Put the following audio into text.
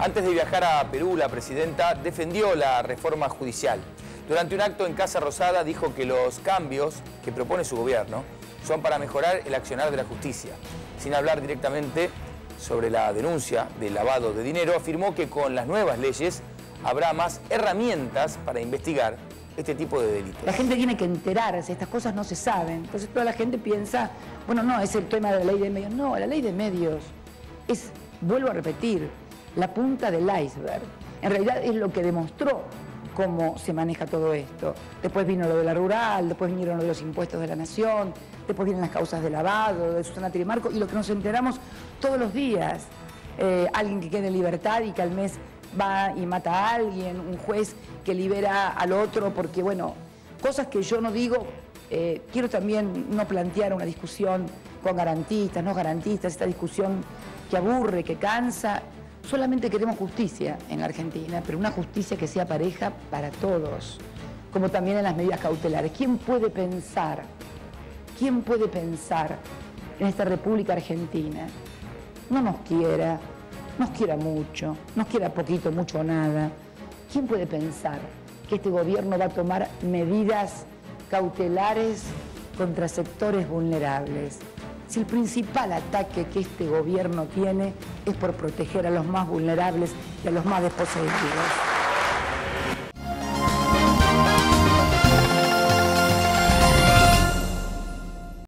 Antes de viajar a Perú, la presidenta defendió la reforma judicial. Durante un acto en Casa Rosada dijo que los cambios que propone su gobierno son para mejorar el accionar de la justicia. Sin hablar directamente sobre la denuncia del lavado de dinero, afirmó que con las nuevas leyes habrá más herramientas para investigar este tipo de delitos. La gente tiene que enterarse, estas cosas no se saben. Entonces toda la gente piensa, bueno, no, es el tema de la ley de medios. No, la ley de medios es, vuelvo a repetir, la punta del iceberg. En realidad es lo que demostró cómo se maneja todo esto. Después vino lo de la rural, después vinieron lo de los impuestos de la nación, después vienen las causas de lavado, de Susana Trimarco, y lo que nos enteramos todos los días. Alguien que quede en libertad y que al mes va y mata a alguien, un juez que libera al otro, porque bueno, cosas que yo no digo, quiero también no plantear una discusión con garantistas, no garantistas, esta discusión que aburre, que cansa. Solamente queremos justicia en la Argentina, pero una justicia que sea pareja para todos, como también en las medidas cautelares. ¿Quién puede pensar en esta República Argentina? No nos quiera mucho, nos quiera poquito, mucho o nada. ¿Quién puede pensar que este gobierno va a tomar medidas cautelares contra sectores vulnerables? Si el principal ataque que este gobierno tiene es por proteger a los más vulnerables y a los más desposeídos.